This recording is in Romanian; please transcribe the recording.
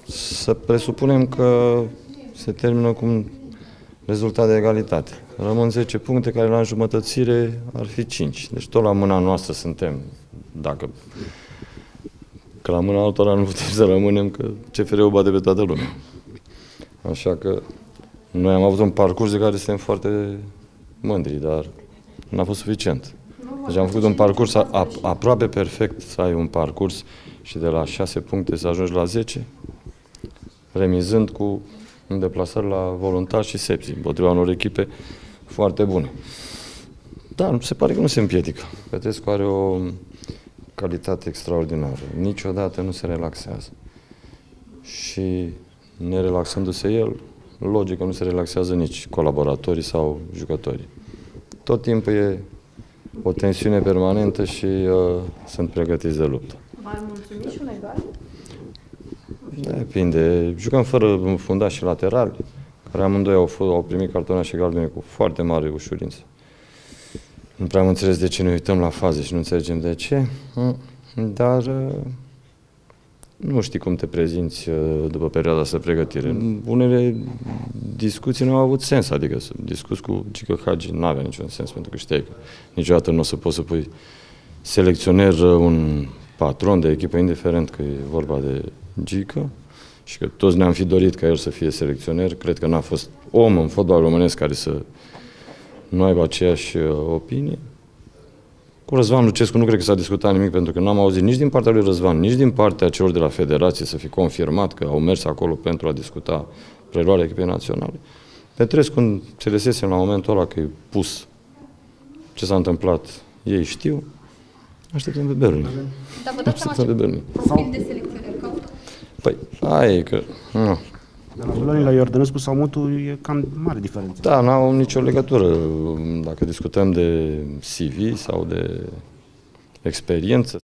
Să presupunem că se termină cu un rezultat de egalitate. Rămân 10 puncte care la înjumătățire ar fi 5. Deci tot la mâna noastră suntem. Că la mâna altora nu putem să rămânem, că CFR-ul bate pe toată lumea. Așa că noi am avut un parcurs de care suntem foarte mândri, dar n-a fost suficient. Deci am făcut un parcurs aproape perfect, să ai un parcurs și de la 6 puncte să ajungi la 10, remizând cu deplasări la Voluntari și Sepsi, împotriva unor echipe foarte bune. Dar se pare că nu se împiedică. Petrescu are o calitate extraordinară. Niciodată nu se relaxează. Și nerelaxându-se el, logic că nu se relaxează nici colaboratorii sau jucătorii. Tot timpul e o tensiune permanentă și sunt pregătiți de luptă. V-ar mulțumi și un egal? Depinde. Jucăm fără fundași și laterali, care amândoi au primit cartonașe galbene cu foarte mare ușurință. Nu prea am înțeles de ce ne uităm la faze și nu înțelegem de ce, dar nu știi cum te prezinți după perioada asta de pregătire. Unele discuții nu au avut sens, adică să discuți cu Gică Hagi nu avea niciun sens, pentru că știai că niciodată nu o să poți să pui selecționer un patron de echipă, indiferent că e vorba de Gică, și că toți ne-am fi dorit ca el să fie selecționer. Cred că n-a fost om în fotbal românesc care să nu aibă aceeași opinie. Cu Răzvan Lucescu nu cred că s-a discutat nimic, pentru că n-am auzit nici din partea lui Răzvan, nici din partea celor de la Federație să fi confirmat că au mers acolo pentru a discuta preluarea echipei naționale. Petrescu înțelesesem la momentul ăla că e pus. Ce s-a întâmplat, ei știu. Așteptăm pe Berni. Dar vă dați seama ce profil de selecționer caută? Păi, aia e că... Nu. De la Buloni la Iordănescu sau Mutu e cam mare diferență. Da, n-au nicio legătură. Dacă discutăm de CV sau de experiență.